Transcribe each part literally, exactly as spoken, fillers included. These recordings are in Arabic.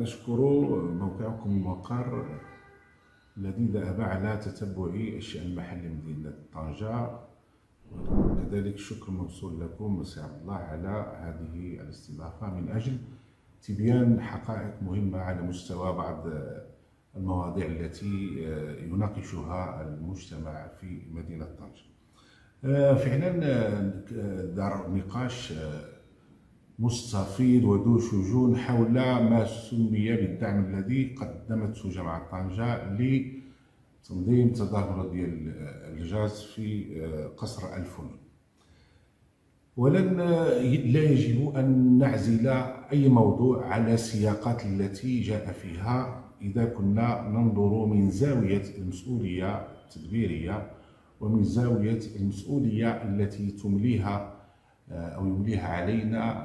نشكر موقعكم الموقر الذي ذهب على تتبع الشأن المحلي مدينة طنجة، وكذلك الشكر موصول لكم سي عبد الله على هذه الاستضافة من أجل تبيان حقائق مهمة على مستوى بعض المواضيع التي يناقشها المجتمع في مدينة طنجة. فعلا دار نقاش مستفيض وذو شجون حول ما سمي بالدعم الذي قدمته جامعة طنجة لتنظيم تظاهرة ديال الجاز في قصر الفنون. ولن لا يجب أن نعزل أي موضوع على السياقات التي جاء فيها إذا كنا ننظر من زاوية المسؤولية التدبيرية ومن زاوية المسؤولية التي تمليها أو يمليها علينا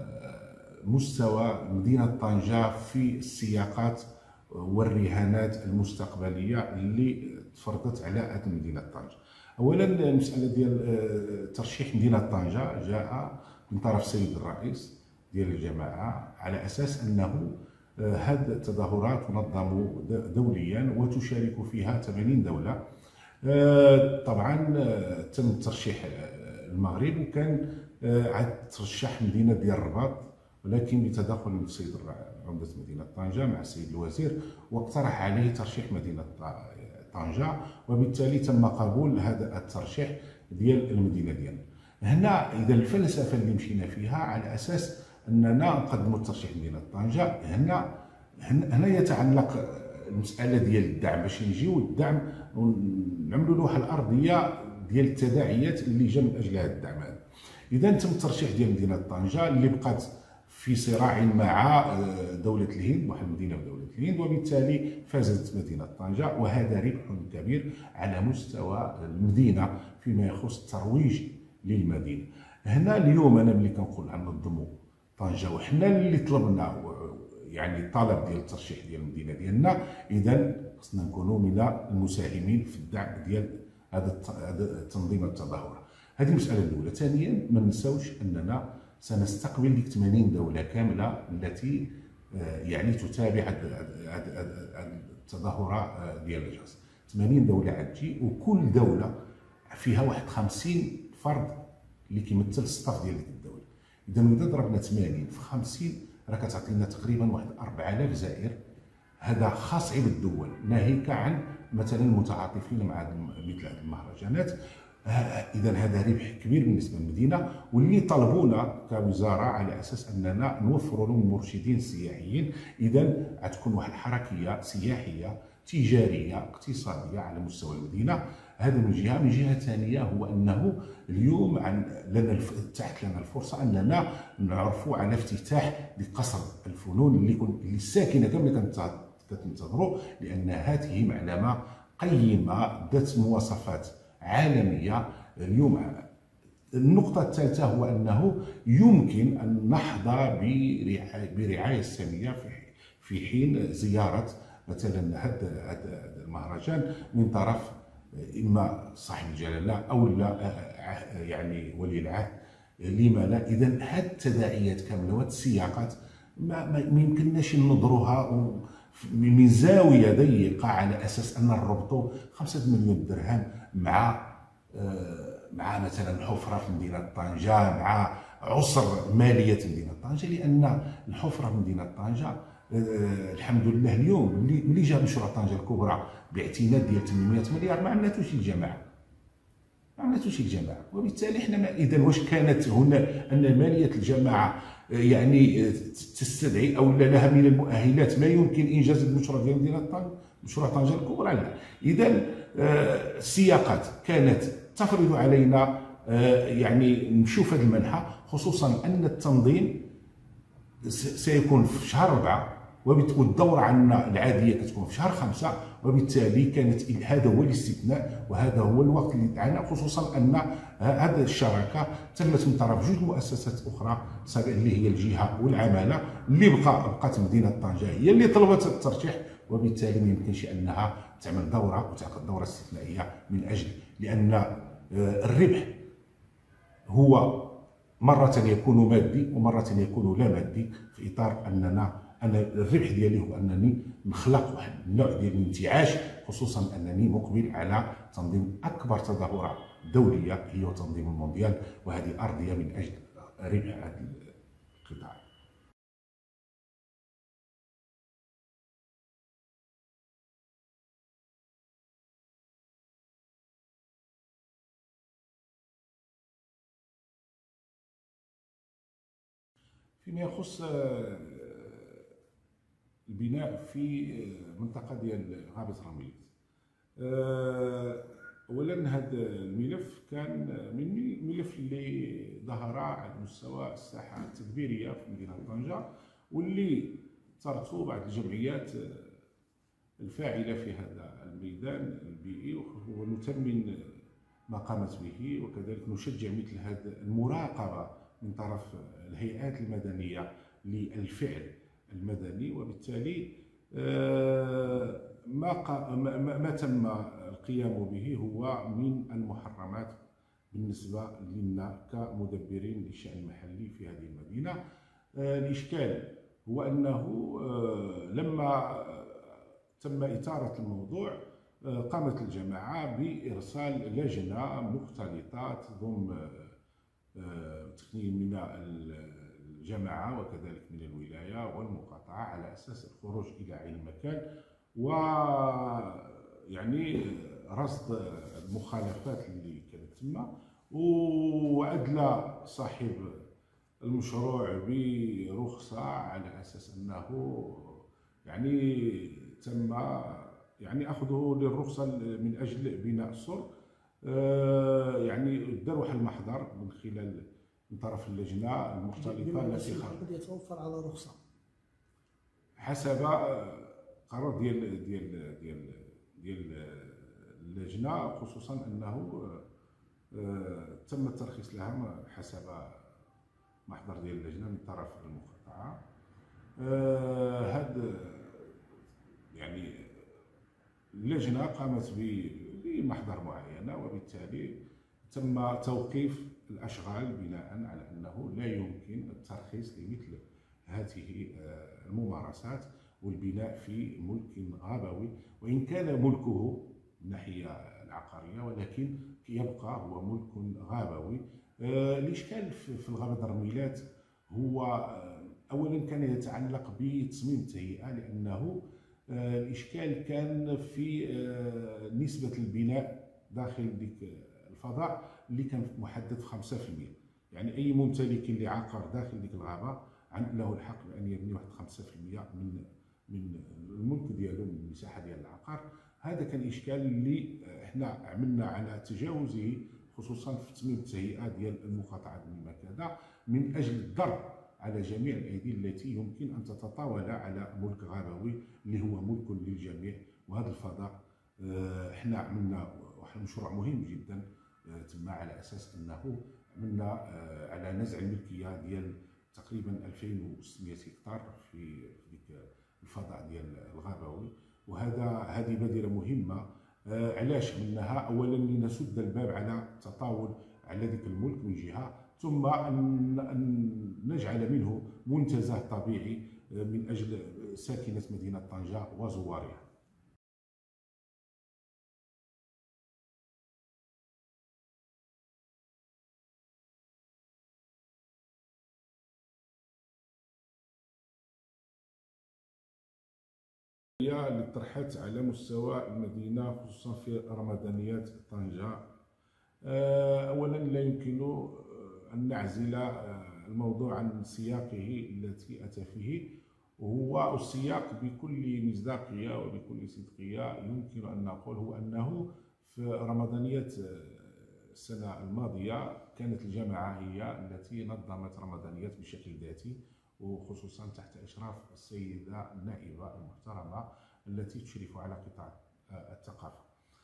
مستوى مدينة طنجة في السياقات والرهانات المستقبلية اللي تفرضت على هذه مدينة طنجة. أولا المسألة ديال ترشيح مدينة طنجة جاء من طرف السيد الرئيس ديال الجماعة على أساس أنه هذه التظاهرات تنظم دوليا وتشارك فيها ثمانين دولة. طبعا تم ترشيح المغرب وكان عاد ترشح مدينه ديال الرباط، ولكن بتدخل من السيد عمده مدينه طنجه مع السيد الوزير واقترح عليه ترشيح مدينه طنجه، وبالتالي تم قبول هذا الترشيح ديال المدينه ديالنا. هنا اذا الفلسفه اللي مشينا فيها على اساس اننا نقدموا الترشيح مدينه طنجه، هنا هنا يتعلق المساله ديال الدعم باش نجيو الدعم ونعملوا لوحه الارضيه ديال التداعيات اللي جا من اجل هذا الدعم هذا. اذا تم الترشيح ديال مدينه طنجه اللي بقات في صراع مع دوله الهند، واحد المدينه بدوله الهند، وبالتالي فازت مدينه طنجه، وهذا ربح كبير على مستوى المدينه فيما يخص الترويج للمدينه. هنا اليوم انا ملي كنقول ننظموا طنجه وحنا اللي طلبنا يعني الطلب ديال الترشيح ديال المدينه ديالنا، اذا خصنا نكونوا من المساهمين في الدعم ديال هذا التنظيم التظاهره. هذه المساله الاولى. ثانيا ما ننساوش اننا سنستقبل ديك ثمانين دوله كامله التي يعني تتابع التظاهره ديال الجاز. ثمانين دوله غتجي، وكل دوله فيها واحد خمسين فرد اللي كيمثل الصف ديال ديك الدوله. اذا اذا ضربنا ثمانين في خمسين راه كتعطي لنا تقريبا واحد أربعة آلاف زائر. هذا خاص عيب الدول، ناهيك عن مثلا المتعاطفين مع مثل هذه المهرجانات. اذا هذا ربح كبير بالنسبه للمدينه، واللي طلبونا كوزاره على اساس اننا نوفر لهم مرشدين سياحيين. اذا غتكون واحد الحركيه سياحيه تجاريه اقتصاديه على مستوى المدينه. هذا من جهه. من جهه ثانيه هو انه اليوم عن لنا اتاحت لنا الفرصه اننا نعرفوا على افتتاح لقصر الفنون اللي كن اللي الساكنه كامله كتنتظروا، لان هذه معلمه قيمه ذات مواصفات عالميه. اليوم النقطه الثالثه هو انه يمكن ان نحظى برعايه ساميه في في حين زياره مثلا هذا المهرجان من طرف اما صاحب الجلاله او لا يعني ولي العهد، لما لا؟ اذا هذه التداعيات كامله وهذه السياقات ما, ما يمكنناش ننظروها من زاويه ضيقه على اساس ان نربطوا خمسة مليون درهم مع مع مثلا حفره في مدينه طنجه، مع عسر ماليه مدينه طنجه، لان الحفره في مدينه طنجه الحمد لله اليوم ملي ملي جا مشروع طنجه الكبرى باعتماد ديال ثمانمائة مليار ما عملتوش الجماعه، ما عملتوش الجماعه. وبالتالي حنا اذا واش كانت هنا ان ماليه الجماعه يعني تستدعي او لها من المؤهلات ما يمكن انجاز المشروع ديال مدينه طنجه، مشروع طنجه الكبرى؟ لا. اذا السياقات كانت تفرض علينا يعني نشوف هذا المنحى، خصوصا ان التنظيم سيكون في شهر أربعة والدورة عندنا العادية كتكون في شهر خمسة، وبالتالي كانت هذا هو الاستثناء وهذا هو الوقت اللي دعانا، خصوصا أن هذه الشراكة تمت من طرف جوج مؤسسات أخرى اللي هي الجهة والعمالة، اللي بقى بقات مدينة طنجة هي اللي طلبت الترشيح، وبالتالي ما يمكنش أنها تعمل دورة وتعقد دورة استثنائية من أجل، لأن الربح هو مرة يكون مادي ومرة يكون لا مادي، في إطار أننا انا الربح ديالي هو انني نخلق واحد النوع ديال الانتعاش، خصوصا انني مقبل على تنظيم اكبر تظاهره دوليه هي تنظيم المونديال، وهذه ارضيه من اجل ربح هذا القطاع. فيما يخص البناء في منطقه ديال غابه رميليت، اولا هذا الملف كان من الملف اللي ظهر على مستوى الساحه التدبيريه في مدينه طنجه، واللي اثرته بعض الجمعيات الفاعله في هذا الميدان البيئي، ونثمن ما قامت به، وكذلك نشجع مثل هذه المراقبه من طرف الهيئات المدنيه للفعل المدني. وبالتالي ما ما تم القيام به هو من المحرمات بالنسبه لنا كمدبرين للشأن المحلي في هذه المدينه. الاشكال هو انه لما تم اثاره الموضوع قامت الجماعه بارسال لجنه مختلطه تضم تقنين من الجماعه وكذلك من الولايه والمقاطعه على اساس الخروج الى عين المكان، و يعني رصد المخالفات اللي كانت تما، وادلى صاحب المشروع برخصه على اساس انه يعني تم يعني اخذه للرخصه من اجل بناء السور. يعني دار واحد المحضر من خلال من طرف اللجنه المختلطه التي خرجت يتوفر على رخصه حسب قرار ديال ديال ديال ديال اللجنه، خصوصا انه تم الترخيص لها حسب محضر ديال اللجنه من طرف المقاطعه. هاد يعني اللجنه قامت بمحضر معينه، وبالتالي تم توقيف الاشغال بناء على انه لا يمكن الترخيص لمثل هذه الممارسات والبناء في ملك غابوي، وان كان ملكه من الناحيه العقاريه ولكن يبقى هو ملك غابوي. الاشكال في الغابه الرميلات هو اولا كان يتعلق بتصميم التهيئه، لانه الاشكال كان في نسبه البناء داخل ديك الفضاء اللي كان محدد في خمسة بالمئة، يعني اي ممتلك لعقار داخل ديك الغابه له الحق بان يبني واحد خمسة بالمئة من من الملك ديالو، من المساحه ديال العقار. هذا كان اشكال اللي احنا عملنا على تجاوزه، خصوصا في تصميم التهيئه ديال المقاطعه المكاده، من اجل الضرب على جميع الايدي التي يمكن ان تتطاول على ملك غابوي اللي هو ملك للجميع. وهذا الفضاء احنا عملنا واحد المشروع مهم جدا تم على اساس انه عملنا على نزع الملكيه ديال تقريبا ألفين وستمئة هكتار في ديك الفضاء ديال الغابوي. وهذا هذه بادره مهمه. علاش عملناها؟ اولا لنسد الباب على التطاول على ذلك الملك من جهه، ثم ان نجعل منه منتزه طبيعي من اجل ساكنه مدينه طنجه وزوارها. اللي طرحت على مستوى المدينه خصوصا في رمضانيات طنجه. اولا لا يمكن ان نعزل الموضوع عن سياقه التي اتى فيه، وهو السياق بكل مصداقيه وبكل صدقيه يمكن ان نقول هو انه في رمضانيات السنه الماضيه كانت الجماعه هي التي نظمت رمضانيات بشكل ذاتي، وخصوصا تحت إشراف السيدة النائبة المحترمة التي تشرف على قطاع الثقافة.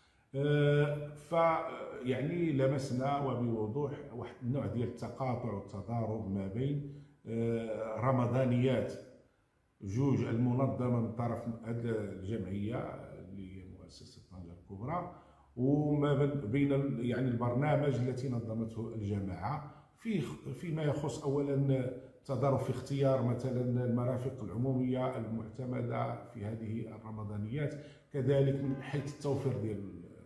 فيعني لمسنا وبوضوح واحد النوع ديال التقاطع والتضارب ما بين رمضانيات جوج المنظمة من طرف الجمعية اللي هي مؤسسة طنجة الكبرى، وما بين يعني البرنامج التي نظمته الجماعة، في فيما يخص اولا التضارب في اختيار مثلا المرافق العموميه المعتمده في هذه الرمضانيات، كذلك من حيث التوفير ديال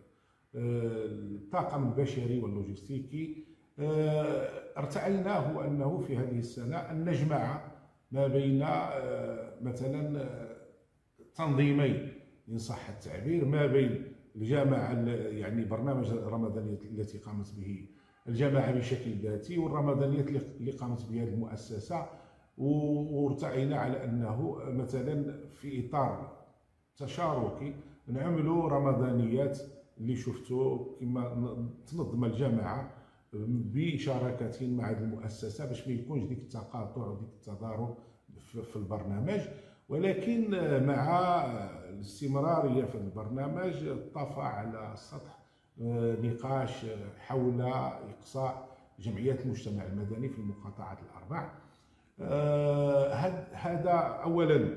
الطاقم البشري واللوجستيكي. ارتأيناه انه في هذه السنه ان نجمع ما بين مثلا تنظيمين ان صح التعبير، ما بين الجماعه يعني برنامج الرمضانيات التي قامت به الجماعه بشكل ذاتي والرمضانيات اللي قامت بها المؤسسه، وارتأينا على انه مثلا في اطار تشاركي نعملوا رمضانيات اللي شفتوا كما تنظم الجماعه بشراكه مع هذه المؤسسه باش ما يكونش ديك التقاطع وديك التضارب في البرنامج. ولكن مع الاستمراريه في البرنامج طفى على السطح نقاش حول اقصاء جمعيات المجتمع المدني في المقاطعات الاربع. هذا اولا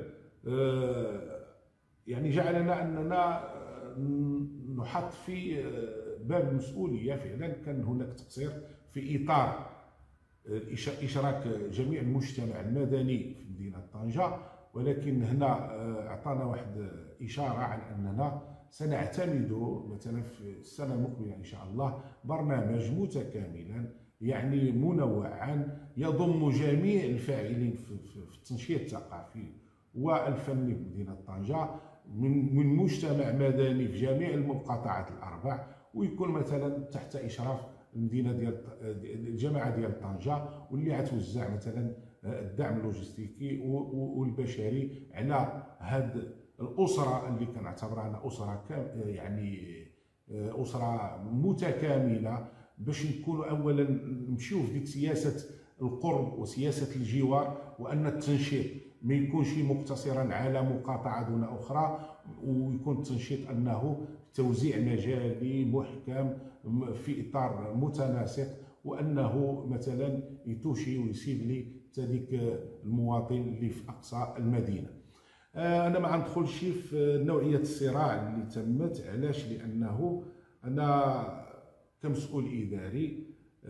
يعني جعلنا اننا نحط في باب المسؤوليه. فعلا كان هناك تقصير في اطار اشراك جميع المجتمع المدني في مدينه طنجه، ولكن هنا اعطانا واحد اشاره على اننا سنعتمد مثلا في السنه المقبله ان شاء الله برنامج متكاملا يعني منوعا يضم جميع الفاعلين في التنشيط الثقافي والفني في مدينه طنجه من من مجتمع مدني في جميع المقاطعات الاربع، ويكون مثلا تحت اشراف المدينه ديال الجماعه ديال طنجه، واللي غتوزع مثلا الدعم اللوجستيكي والبشري على هاد الاسره اللي كنعتبرها انا اسره يعني اسره متكامله، باش نكونوا اولا نمشيو في ديك سياسه القرب وسياسه الجوار، وان التنشيط ما يكونش مقتصرا على مقاطعه دون اخرى، ويكون التنشيط انه توزيع مجالي محكم في اطار متناسق، وانه مثلا يتوشي ويسيبلي حتى ديك المواطن اللي في اقصى المدينه. انا ما غندخلش في نوعيه الصراع اللي تمت. علاش؟ لانه انا كمسؤول اداري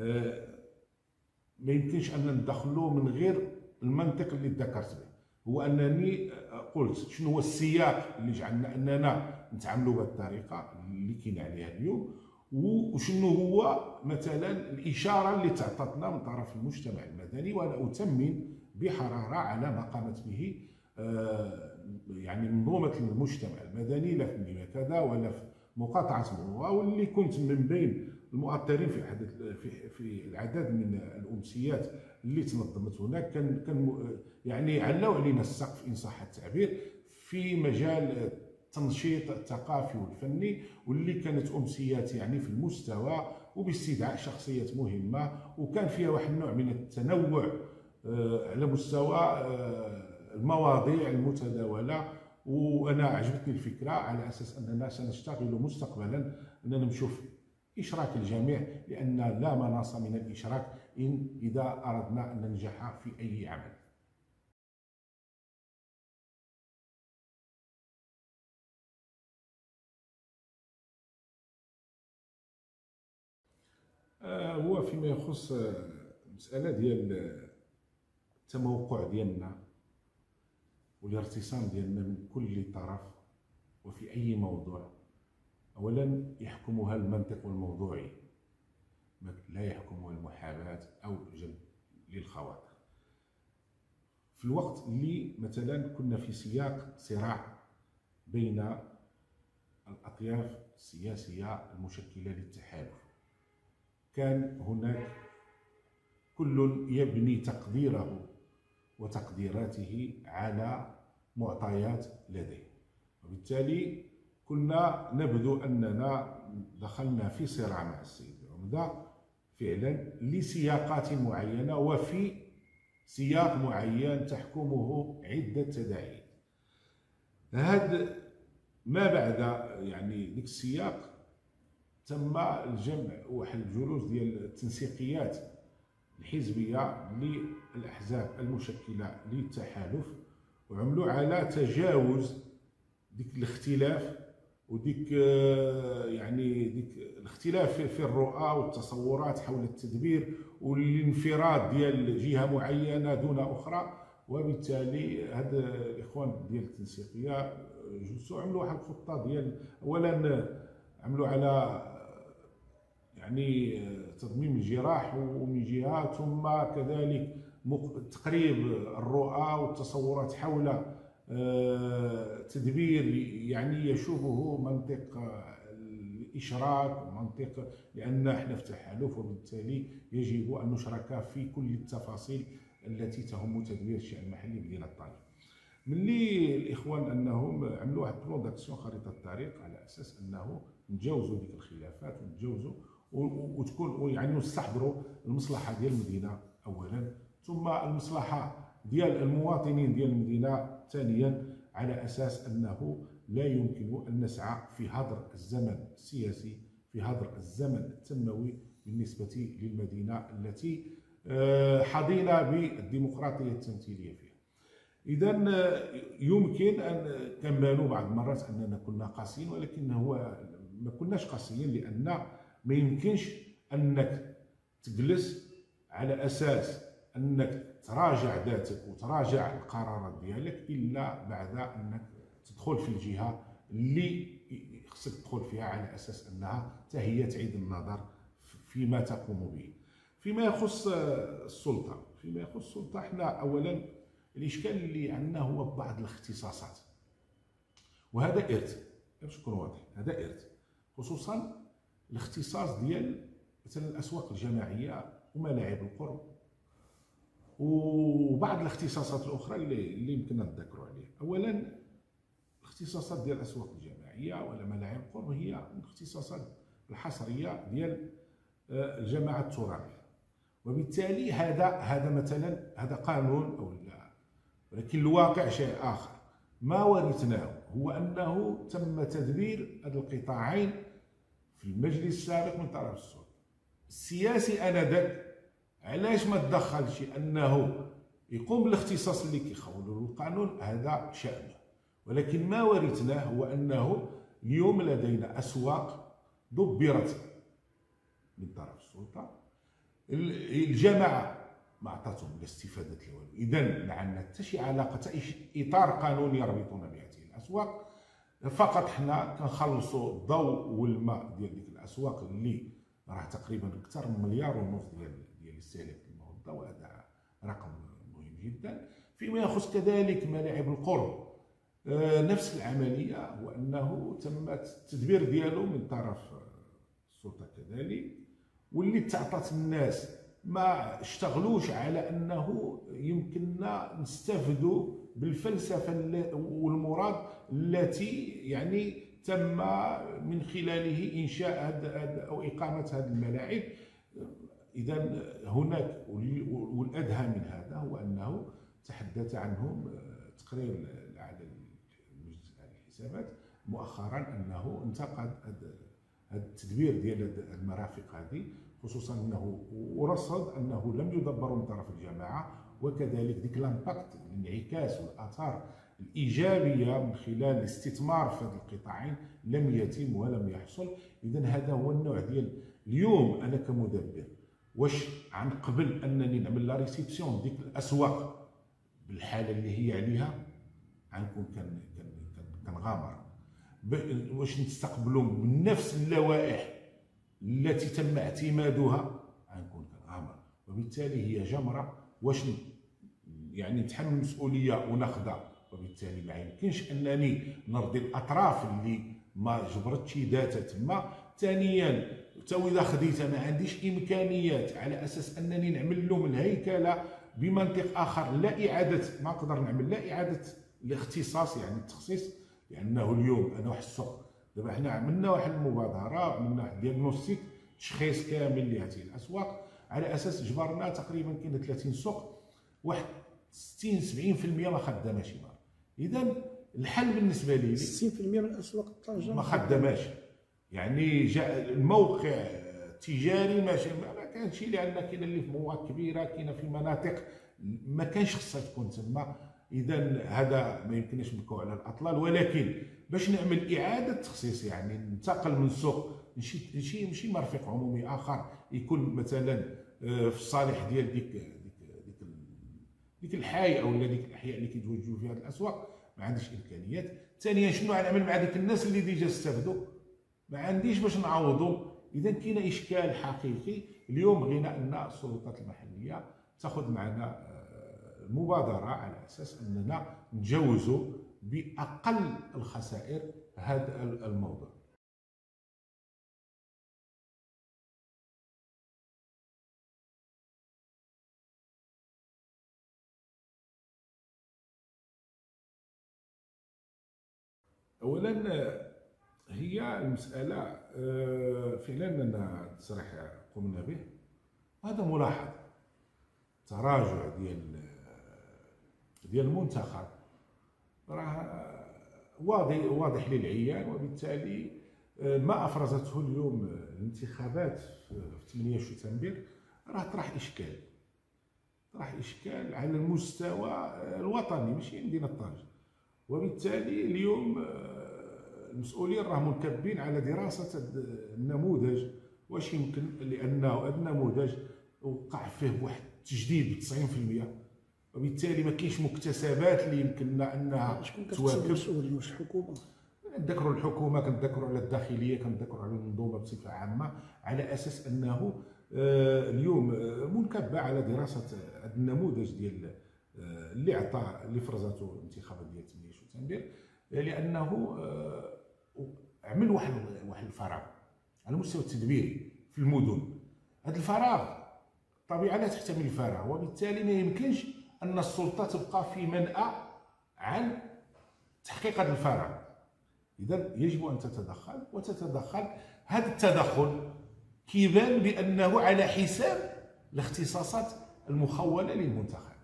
ما يمكنش ان ندخلوا من غير المنطق اللي ذكرت به، هو انني قلت شنو هو السياق اللي جعلنا اننا نتعاملوا بهذه الطريقه اللي كاين عليها اليوم، وشنو هو مثلا الاشاره اللي تعطتنا من طرف المجتمع المدني. وانا اتمم بحراره على ما قامت به يعني منظومه المجتمع المدني، لا في مدينه كذا ولا في مقاطعه مروه، واللي كنت من بين المؤثرين في حدث في في العدد من الامسيات اللي تنظمت هناك. كان كان يعني علاو علينا السقف ان صح التعبير في مجال التنشيط الثقافي والفني، واللي كانت امسيات يعني في المستوى وباستدعاء شخصيات مهمه، وكان فيها واحد النوع من التنوع على مستوى المواضيع المتداوله. وانا عجبتني الفكره على اساس اننا سنشتغل مستقبلا اننا نشوف اشراك الجميع، لان لا مناص من الاشراك ان اذا اردنا ان ننجح في اي عمل. هو فيما يخص المساله ديال التموقع ديالنا والارتسام ديالنا من كل طرف وفي اي موضوع، اولا يحكمها المنطق والموضوعي، لا يحكمها المحاباه او جلب للخواطر. في الوقت اللي مثلا كنا في سياق صراع بين الاطياف السياسيه المشكله للتحالف، كان هناك كل يبني تقديره وتقديراته على معطيات لديه، وبالتالي كنا نبدو اننا دخلنا في صراع مع السيد العمده فعلا لسياقات معينه وفي سياق معين تحكمه عده تداعيات. هذا ما بعد يعني ديك السياق تم الجمع واحد الجلوس ديال التنسيقيات الحزبيه للاحزاب المشكله للتحالف، وعملوا على تجاوز ديك الاختلاف وديك يعني ديك الاختلاف في الرؤى والتصورات حول التدبير والانفراد ديال جهه معينه دون اخرى. وبالتالي هاد الاخوان ديال التنسيقيه جلسوا عملوا واحد الخطه ديال اولا عملوا على يعني تضميم الجراح ومن جهه، ثم كذلك تقريب الرؤى والتصورات حول تدبير يعني يشوبه منطق الاشراك ومنطق، لان احنا في تحالف وبالتالي يجب ان نشرك في كل التفاصيل التي تهم تدبير الشأن المحلي بمدينه طنجة. ملي الاخوان انهم عملوا واحد بلون داكسيون خريطه الطريق على اساس انه نتجاوزوا ديك الخلافات ونتجاوزوا وتكون يعني نستحضروا المصلحه ديال المدينه اولا، ثم المصلحه ديال المواطنين ديال المدينه ثانيا، على اساس انه لا يمكن ان نسعى في هدر الزمن السياسي، في هدر الزمن التنموي بالنسبه للمدينه التي حظينا بالديمقراطيه التمثيليه فيها. اذا يمكن ان كنبانوا بعض المرات اننا كنا قاسيين، ولكن هو ما كناش قاسيين، لان ما يمكنش انك تجلس على اساس انك تراجع ذاتك وتراجع القرارات ديالك الا بعد انك تدخل في الجهه اللي خصك تدخل فيها على اساس انها حتى هي تعيد النظر فيما تقوم به. فيما يخص السلطه فيما يخص السلطه احنا اولا الاشكال اللي عندنا هو بعض الاختصاصات، وهذا ارث باش نكون واضح، هذا ارث، خصوصا الاختصاص ديال مثلا الاسواق الجماعيه وملاعب القرب وبعض الاختصاصات الاخرى اللي اللي يمكن نتذكروا عليها. اولا الاختصاصات ديال الاسواق الجماعيه ولا ملاعب القرب هي الاختصاصات الحصريه ديال الجماعه الترابيه، وبالتالي هذا هذا مثلا هذا قانون او لا، ولكن الواقع شيء اخر. ما ورثناه هو انه تم تدبير هذا القطاعين في المجلس السابق من طرف السلطه السياسي انذاك. علاش ما تدخلش انه يقوم بالاختصاص اللي كيخولوا له القانون؟ هذا شأنه. ولكن ما ورثناه هو انه اليوم لدينا اسواق دبرت من طرف السلطه، الجماعه ما عطاتهم لا استفاده لا والو، اذا ما عندنا حتى شي علاقه حتى اطار قانوني يربطنا بهذه الاسواق. فقط حنا كنخلصوا الضوء والماء ديال ديك الاسواق اللي راه تقريبا اكثر من مليار ونص ديال ديال الاستهلاك الماء والضوء، وهذا رقم مهم جدا. فيما يخص كذلك ملاعب القرب آه نفس العمليه، هو انه تم التدبير ديالو من طرف السلطه كذلك، واللي تعطات الناس ما اشتغلوش على انه يمكننا نستفدوا بالفلسفه والمراد التي يعني تم من خلاله انشاء هذا او اقامه هذه الملاعب. اذا هناك والادهى من هذا هو انه تحدث عنهم تقرير على المجلس الحسابات مؤخرا انه انتقد هذا التدبير ديال المرافق هذه، خصوصا انه ورصد انه لم يدبروا من طرف الجماعه، وكذلك ديك الامباكت الانعكاس والاثار الايجابيه من خلال الاستثمار في هذه القطاعين لم يتم ولم يحصل. اذا هذا هو النوع ديال اليوم انا كمدبر واش عن قبل انني نعمل لا ريسيبسيون ديك الاسواق بالحاله اللي هي عليها غنكون كنغامر، واش نستقبلوا من نفس اللوائح التي تم اعتمادها غنكون كنغامر. وبالتالي هي جمره، واش يعني نتحمل المسؤوليه ونخضع، وبالتالي ما يمكنش انني نرضي الاطراف اللي ما جبرتش ذاتها تما. ثانيا حتى اذا خديت ما عنديش امكانيات على اساس انني نعمل لهم الهيكله بمنطق اخر، لا اعاده ما نقدر نعمل لا اعاده الاختصاص يعني التخصيص، لانه اليوم انا واحد السوق دابا حنا عملنا واحد المبادره، عملنا واحد دياغنوستيك تشخيص كامل لهذه الاسواق على اساس جبرنا تقريبا كاين ثلاثين سوق واحد ستين سبعين بالمئة ما خداماش. اذا الحل بالنسبه لي ستين بالمئة من الاسواق طنجه ما خداماش، يعني جاء الموقع التجاري ماشي ما كانش، لان كاين اللي في مواقع كبيره، كاينه في مناطق ما كانش خصها تكون تما. اذا هذا ما يمكنناش نبكوا على الاطلال، ولكن باش نعمل اعاده تخصيص يعني ننتقل من سوق شي شي شي مرفق عمومي اخر يكون مثلا في الصالح ديال ديك ديك ديك ديك الحي او ديك الاحياء اللي كيتواجدوا فيها الاسواق، ما عنديش امكانيات. ثانيا شنو غنعمل مع ديك الناس اللي ديجا استافدوا؟ ما عنديش باش نعوضوا. اذا كاين اشكال حقيقي. اليوم بغينا ان السلطات المحليه تاخذ معنا مبادره على اساس اننا نتجاوزوا باقل الخسائر هذا الموضوع. اولا هي المساله فعلا ان التصريح قمنا به، هذا ملاحظ تراجع ديال ديال المنتخب راه واضح واضح للعيان، وبالتالي ما افرزته اليوم الانتخابات في ثمانية شتنبر راه طرح اشكال طرح اشكال على المستوى الوطني ماشي مدينه طنجة. وبالتالي اليوم المسؤولين راهم منكبين على دراسه النموذج واش يمكن، لانه هذا النموذج وقع فيه واحد التجديد ب تسعين بالمئة، وبالتالي ما كاينش مكتسبات اللي يمكننا انها تواكب. المسؤولين واش الحكومه؟ كنذكروا الحكومه، كنذكروا على الداخليه، كنذكروا على المنظومه بصفه عامه، على اساس انه اليوم منكبه على دراسه هذا النموذج ديال اللي عطى اللي فرزته الانتخابات ديال ثمانية شتنبر، لانه عمل واحد واحد الفراغ على المستوى التدبيري في المدن. هذا الفراغ الطبيعه لا تحتمل الفراغ، وبالتالي ما يمكنش ان السلطه تبقى في منأى عن تحقيق هذا الفراغ. اذا يجب ان تتدخل وتتدخل. هذا التدخل كيبان بانه على حساب الاختصاصات المخوله للمنتخب.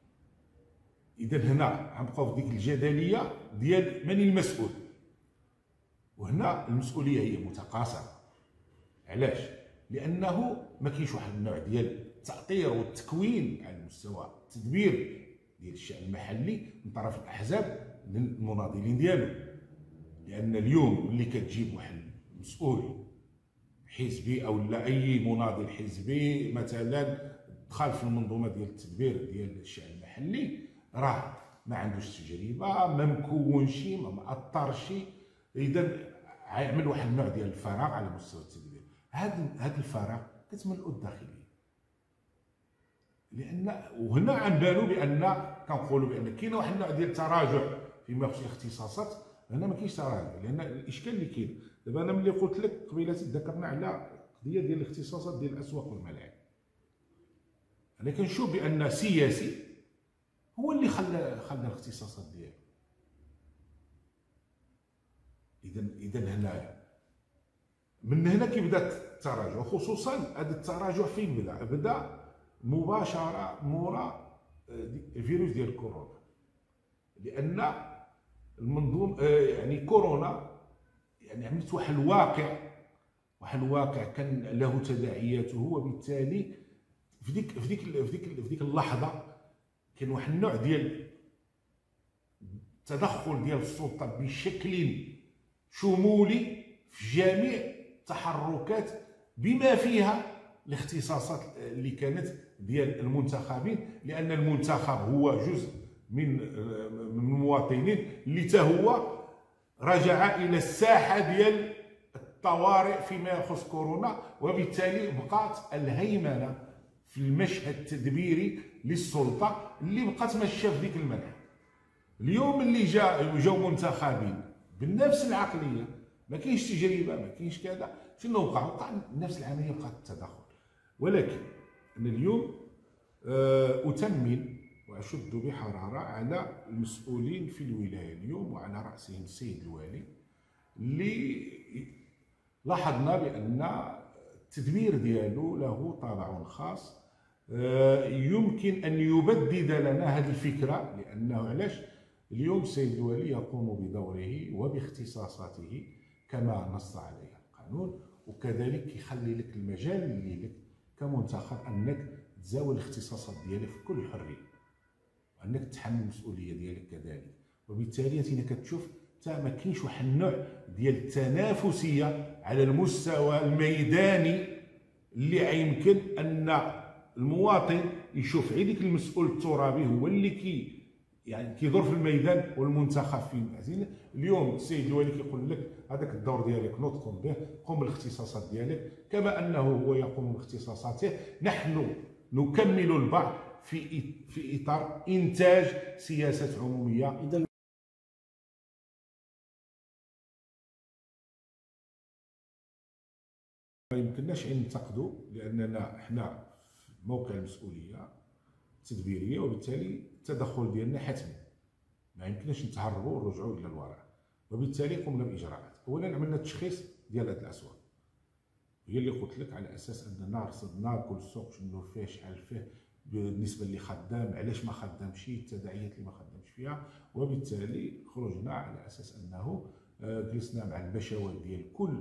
اذا هنا غنبقاو في ديك الجدليه ديال من المسؤول، وهنا المسؤوليه هي متقاسمه. علاش؟ لانه ما كاينش واحد النوع ديال التاطير والتكوين على المستوى التدبير ديال الشأن المحلي من طرف الاحزاب المناضلين ديالو. لان اليوم ملي كتجيب واحد مسؤول حزبي او لا اي مناضل حزبي مثلا دخل في المنظومه ديال التدبير ديال الشأن المحلي، راه ما عندوش تجربه، ما مكونش، ما مأطرش، اذا غيعمل واحد النوع ديال الفراغ على مستوى التدبير. هذا هذا الفراغ كتملؤ الداخليه. لان وهنا غنبانوا بان كنقولوا بان كاين واحد النوع ديال التراجع فيما يخص الاختصاصات. هنا ما كاينش تراجع، لان الاشكال اللي كاين دابا انا ملي قلت لك قبيله تذكرنا على قضيه ديال الاختصاصات ديال الاسواق والملاعب، انا كنشوف بان سياسي هو اللي خلى خلى الاختصاصات ديالو. اذا اذا هنا من هنا كيبدا التراجع، خصوصا هذا التراجع فين بدا؟ بدا مباشره مورا الفيروس ديال كورونا، لان المنظوم يعني كورونا يعني عملت واحد الواقع واحد الواقع كان له تداعياته، وبالتالي في ديك في ديك في ديك في ديك اللحظه كان واحد النوع ديال التدخل ديال السلطه بشكل شمولي في جميع التحركات بما فيها الاختصاصات اللي كانت ديال المنتخبين، لان المنتخب هو جزء من من المواطنين اللي تا هو رجع الى الساحه ديال الطوارئ فيما يخص كورونا، وبالتالي بقات الهيمنه في المشهد التدبيري للسلطه اللي بقات ماشيه في ديك المنحى. اليوم اللي جا جاو منتخبين بنفس العقليه، ما كاينش تجربه، ما كاينش كذا، شنو وقع؟ وقع نفس العمليه، بقات التدخل. ولكن انا اليوم اتمن واشد بحراره على المسؤولين في الولايه اليوم، وعلى راسهم السيد الوالي، اللي لاحظنا بان التدبير ديالو له طابع خاص يمكن ان يبدد لنا هذه الفكره. لانه علاش؟ اليوم السيد الوالي يقوم بدوره وباختصاصاته كما نص عليها القانون، وكذلك يخلي لك المجال اللي لك كمنتخب انك تزاول الاختصاصات ديالك في كل حريه. انك تتحمل المسؤوليه ديالك كذلك. وبالتالي انت كتشوف حتى ما كاينش واحد النوع ديال التنافسيه على المستوى الميداني اللي يمكن ان المواطن يشوف عيدك المسؤول الترابي هو اللي كي يعني كيدور في الميدان والمنتخب في المعزل. اليوم السيد الوالي كيقول لك هذاك الدور ديالك نوض قم به، قم بالاختصاصات ديالك كما انه هو يقوم باختصاصاته. نحن نكمل البعض في في اطار انتاج سياسات عموميه. إذا ما يمكنناش ان ننتقدوا لاننا احنا في موقع المسؤوليه التدبيريه، وبالتالي التدخل ديالنا حتمي، ما يمكنناش نتهربوا ونرجعوا الى الوراء. وبالتالي قمنا باجراءات. اولا عملنا تشخيص ديال هذه الاسواق، هي اللي قلت لك على اساس اننا رصدنا كل سوق شنو فيه شحال فيه بالنسبه اللي خدام، علاش ما خدامش، التداعيات اللي ما خدامش فيها. وبالتالي خرجنا على اساس انه جلسنا مع البشوات ديال كل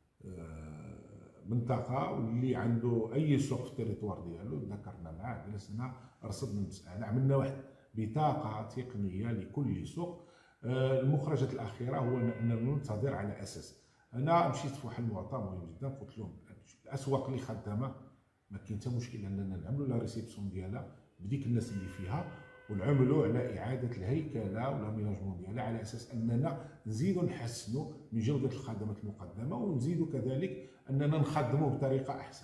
منطقه واللي عنده اي سوق في التريتوار ديالو، ذكرنا معاه، جلسنا رصدنا المساله، عملنا واحد بطاقه تقنيه لكل سوق. المخرجات الاخيره هو اننا ننتظر على اساس. انا مشيت في واحد المعطى مهم جدا، قلت لهم الاسواق اللي خدامه ما كاين حتى مشكل اننا نعملوا لا ريسيبسيون ديالها بديك الناس اللي فيها، ونعملوا على اعاده الهيكله ولا ميناجمون ديالها على اساس اننا نزيدوا نحسنوا من جوده الخدمات المقدمه، ونزيدوا كذلك اننا نخدموا بطريقه احسن.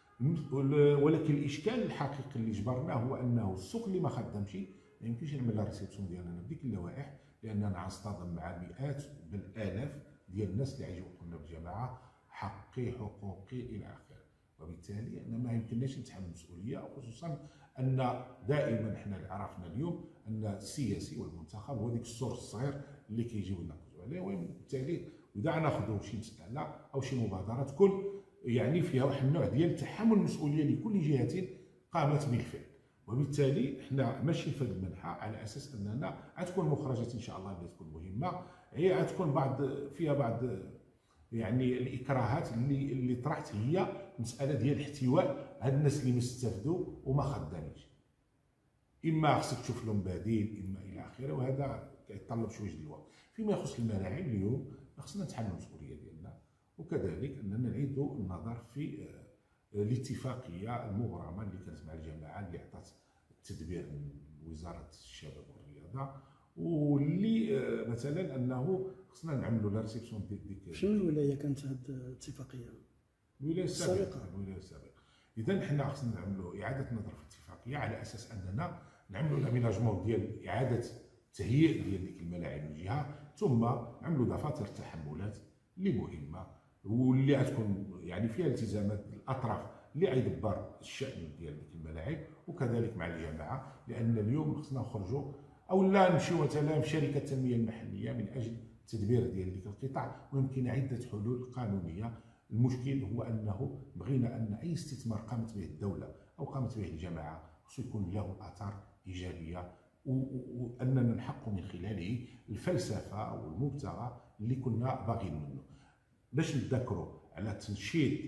ولكن الاشكال الحقيقي اللي جبرناه هو انه السوق اللي ما خدمش ما يمكنش نعمل لا ريسيبسيون ديالنا بديك اللوائح، لاننا غنصطدم مع مئات بل الاف ديال الناس اللي غيجيو يقولوا بالجماعه حقي حقوقي الى اخره. وبالتالي انا ما يمكنناش نتحمل المسؤوليه، خصوصا ان دائما حنا عرفنا اليوم ان السياسي والمنتخب هو ديك السور الصغير اللي كيجيو يناقشوا عليه. وبالتالي اذا ناخذوا شي مساله او شي مبادره تكون يعني فيها واحد النوع ديال تحمل المسؤوليه لكل جهه قامت بالفعل. وبالتالي حنا ماشي في هذه المنحى على اساس اننا غتكون مخرجات ان شاء الله اللي تكون مهمه، هي غتكون بعض فيها بعض يعني الاكراهات اللي اللي طرحت، هي مساله ديال احتواء هاد الناس اللي مستفدوا وما خدامينش، اما خصك تشوف لهم بديل اما الى اخره، وهذا كيتطلب شويه ديال الوقت. فيما يخص الملاعب اليوم خصنا نتحمل المسؤوليه ديالنا، وكذلك اننا نعيدوا النظر في الاتفاقيه المغرمه اللي كانت مع الجماعه اللي عطات التدبير من وزاره الشباب والرياضه، واللي مثلا انه خصنا نعملوا لا ريسيبسيون ديك ديك شنو الولايه كانت هذه الاتفاقيه؟ الولايه السابقه. الولايه السابقه. اذا حنا خصنا نعملوا اعاده نظر في الاتفاقيه على اساس اننا نعملوا لاميناجمون ديال اعاده التهيئ ديال ديك الملاعب من جهه، ثم نعملوا دفاتر التحملات اللي مهمه واللي غتكون يعني فيها التزامات الاطراف اللي غيدبر الشان ديال ديك الملاعب، وكذلك مع الجماعه، لان اليوم خصنا نخرجوا او لا نمشيو مثلا في شركه التنميه المحليه من اجل التدبير ديال ديك القطاع، ويمكن عده حلول قانونيه. المشكل هو انه بغينا ان اي استثمار قامت به الدوله او قامت به الجماعه خصو يكون له اثار ايجابيه، واننا نحقق من خلاله الفلسفه والمبتغى اللي كنا باغيين منه. باش نذكروا على تنشيط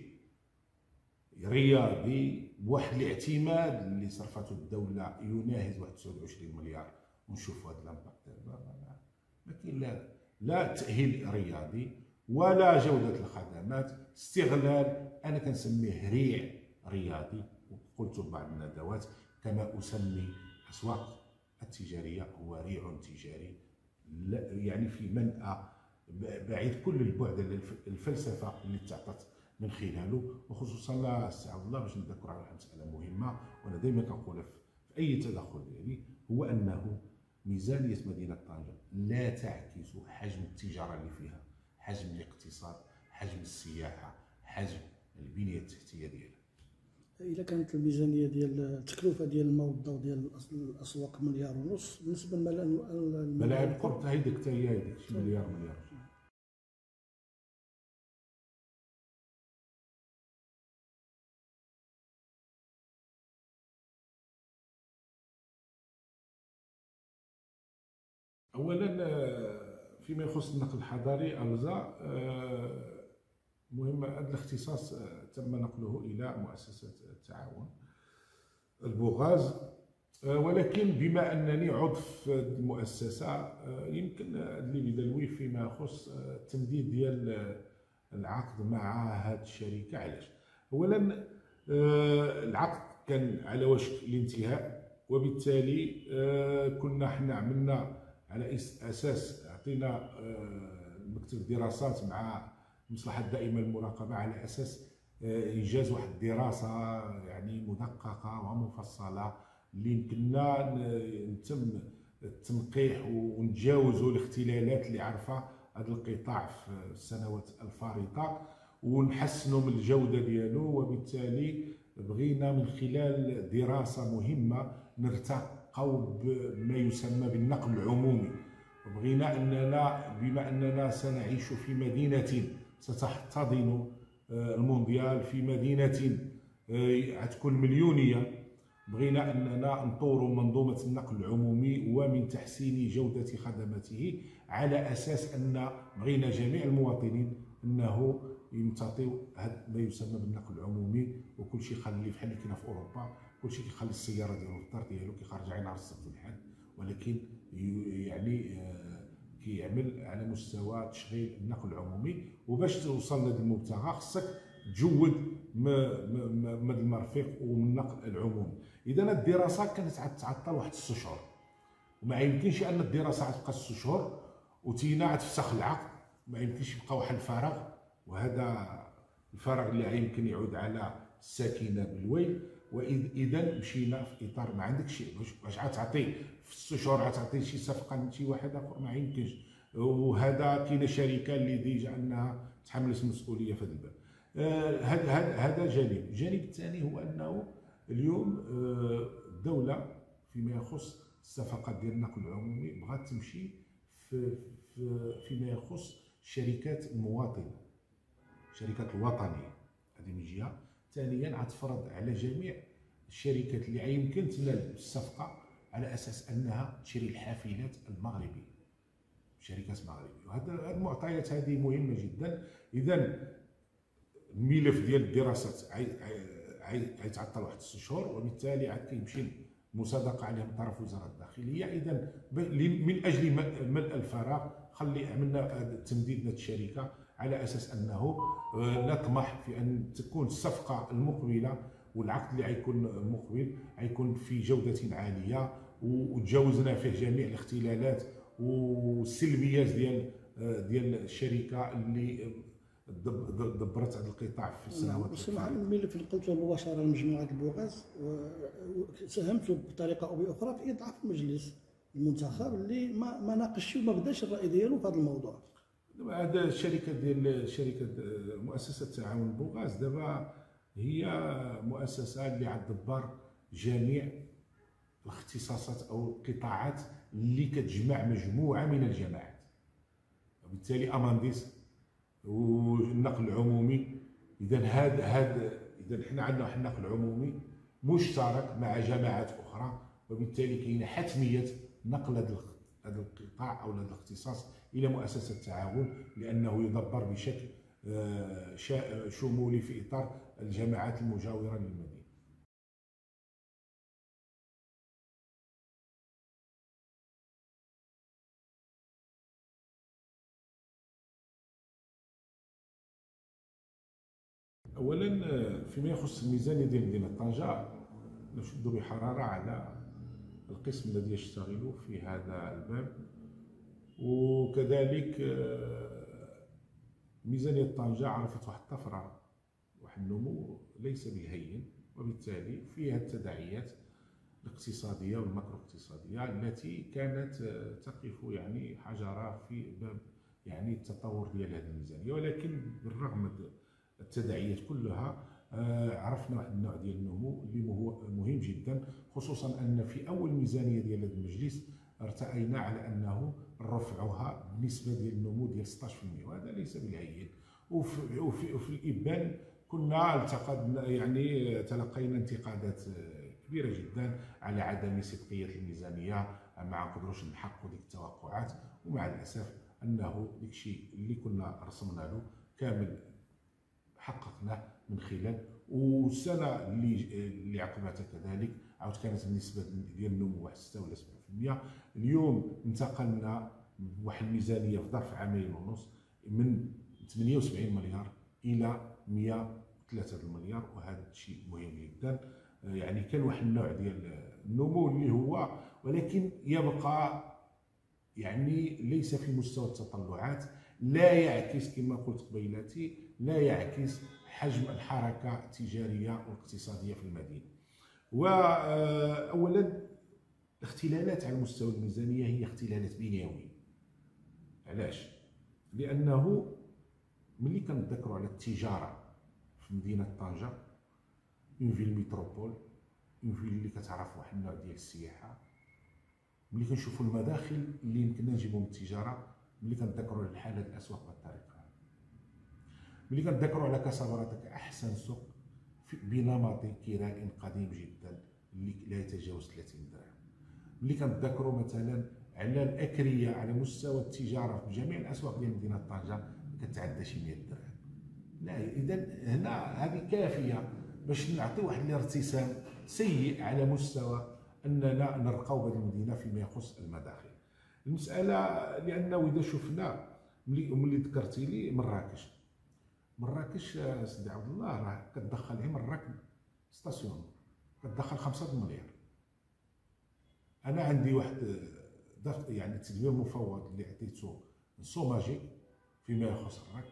رياضي بواحد الاعتماد اللي صرفته الدوله يناهز واحد تسعة وعشرين مليار، ونشوفوا هذا الامباكت دابا ما كاين لا لا تاهيل رياضي ولا جوده الخدمات، استغلال انا كنسميه ريع رياضي، وقلت بعض الندوات كما اسمي اسواق التجاريه هو ريع تجاري، يعني في منأى بعيد كل البعد على الفلسفه اللي تعطت من خلاله. وخصوصا لا استعاذ الله باش نذكر على مساله مهمه وانا دائما كنقولها في اي تدخل ديالي، هو انه ميزانيه مدينه طنجه لا تعكس حجم التجاره اللي فيها، حجم الاقتصاد، حجم السياحه، حجم البنيه التحتيه ديالها. اذا كانت الميزانيه ديال التكلفه ديال الموظف ديال الاسواق مليار ونص، بالنسبه للملاعب قربت هيديك حتى هي هيديك شي مليار مليار. اولا فيما يخص النقل الحضري الزا، مهم هذا الاختصاص تم نقله الى مؤسسه التعاون البوغاز، ولكن بما انني عضو في المؤسسه يمكن ادلي بدلوي فيما يخص التمديد ديال العقد مع هذه الشركه. علاش؟ اولا العقد كان على وشك الانتهاء، وبالتالي كنا حنا عملنا على اساس عطينا مكتب الدراسات مع المصلحه الدائمه للمراقبه على اساس انجاز واحد الدراسه يعني مدققه ومفصله اللي يمكننا نتم التنقيح ونتجاوزوا الاختلالات اللي عرفها هذا القطاع في السنوات الفارطه ونحسنوا من الجوده ديالو. وبالتالي بغينا من خلال دراسه مهمه نرتقوا بما يسمى بالنقل العمومي، وبغينا اننا بما اننا سنعيش في مدينه ستحتضن المونديال، في مدينه غتكون مليونيه، بغينا اننا نطوروا منظومه النقل العمومي ومن تحسين جوده خدماته على اساس ان بغينا جميع المواطنين انه يمتطيو هذا ما يسمى بالنقل العمومي، وكل شيء خلي بحال اللي كاين في اوروبا، كل شيء كيخلي السياره ديالو في الدار ديالو كيخرج على نهار السبت والحد، ولكن يعني كيعمل على مستوى تشغيل النقل العمومي. وباش توصل لهذا المبتغى خصك تجود من المرفق ومن النقل العمومي. اذا الدراسه كانت تعطل واحد ست شهور، وما يمكنش ان الدراسه تبقى ست شهور وتينا تفسخ العقد، ما يمكنش يبقى واحد الفراغ، وهذا الفراغ اللي يمكن يعود على الساكنه بالويل. واذا مشينا في اطار ما عندكش شيء باش غتعطي في ست شهور غتعطي شي صفقه من شي واحد اخر، ما يمكنش. وهذا كاينه شركه اللي ديجا انها تحملت المسؤوليه في هذا الباب. هذا هذا جانب. الجانب الثاني هو انه اليوم الدوله فيما يخص الصفقات ديال النقل العمومي بغات تمشي في فيما يخص شركات المواطنه، الشركات الوطنيه، هذه من جهه. ثانيا غتفرض على جميع الشركات اللي يمكن تنال الصفقه على اساس انها تشري الحافلات المغربيه، شركات مغربيه. وهذا المعطيات هذه مهمه جدا. اذا الملف ديال الدراسات غيتعطل واحد ست شهور، وبالتالي عاد كيمشي المصادقه عليه من طرف وزاره الداخليه. اذا من اجل ملء الفراغ خلي عملنا تمديد هذه الشركه على اساس انه نطمح في ان تكون الصفقه المقبله والعقد اللي غيكون مقبل غيكون في جوده عاليه، وتجاوزنا فيه جميع الاختلالات والسلبيات ديال ديال الشركه اللي دبرت هذا القطاع في السنوات الأخيرة. الملف اللي قلته مباشره لمجموعه البوغاز، وساهمت بطريقه او باخرى في اضعاف المجلس المنتخب اللي ما ما ناقشش وما بداش الراي ديالو في هذا الموضوع. هذا الشركه ديال شركه مؤسسه تعاون البوغاز دابا هي مؤسسه اللي غتدبر جميع الاختصاصات او القطاعات اللي كتجمع مجموعه من الجماعات، وبالتالي امانديس والنقل العمومي. اذا هذا هذا اذا حنا عندنا واحد النقل العمومي مشترك مع جماعات اخرى، وبالتالي كاينه حتميه نقل هذا القطاع او هذا الاختصاص الى مؤسسه التعاون، لانه يدبر بشكل شمولي في اطار الجماعات المجاوره للمدينه. اولا فيما يخص الميزانيه ديال مدينه طنجه نشد بحراره على القسم الذي يشتغل في هذا الباب، وكذلك ميزانيه طنجه عرفت واحد الطفره، واحد النمو ليس بالهين، وبالتالي فيها التداعيات الاقتصاديه والماكرو اقتصاديه التي كانت تقف يعني حجره في باب يعني التطور ديال هذه الميزانيه. ولكن بالرغم من التداعيات كلها عرفنا واحد النوع ديال النمو اللي هو مهم جدا، خصوصا ان في اول ميزانيه ديال هذا المجلس ارتأينا على انه رفعها بنسبه ديال النمو ديال ستة عشر بالمئة، وهذا ليس بالهين. وفي, وفي, وفي الابان كنا التقدنا يعني تلقينا انتقادات كبيره جدا على عدم صدقيه الميزانيه، ما قدروش نحققوا ديك التوقعات، ومع الاسف انه ديك الشيء اللي كنا رسمنا له كامل حققناه من خلال والسنه اللي اللي عقبتها كذلك عاود كانت النسبه ديال النمو واحد ستة ولا سبعة بالمئة. اليوم انتقلنا بواحد الميزانيه في ظرف عامين ونص من ثمانية وسبعين مليار الى مئة وثلاثة المليار، وهذا الشيء مهم جدا. يعني كان واحد النوع ديال النمو اللي هو، ولكن يبقى يعني ليس في مستوى التطلعات، لا يعكس كما قلت قبيلاتي، لا يعكس حجم الحركه التجاريه والاقتصاديه في المدينه. واولا الاختلالات على مستوى الميزانيه هي اختلالات بنيويه. علاش؟ لانه ملي كنتذكروا على التجاره في مدينه طنجه، اون فيل ميتروبول، اون فيل اللي كتعرف واحد النوع ديال السياحه، ملي كنشوفوا المداخل اللي يمكننا نجيبوا من التجاره، ملي كنتذكروا على الحاله الاسواق بالطريقه، ملي كنتذكروا على كاسابلاتا كاحسن سوق بنمط كراء قديم جدا اللي لا يتجاوز ثلاثين درهم، ملي كنتذكروا مثلا على الاكريه على مستوى التجاره في جميع الاسواق ديال مدينه طنجه ما كتعداش مئة درهم. لا، اذا هنا هذه كافيه باش نعطي واحد الارتسام سيء على مستوى اننا نرقوا بهذه المدينه فيما يخص المداخل. المساله لانه اذا شفنا ملي ملي ذكرتي لي مراكش، مراكش سيدي عبد الله راه كتدخل غير من الركن ستاسيون كتدخل خمسة مليار. انا عندي واحد يعني تدبير مفوض اللي عطيته سوماجيك فيما يخص الركن،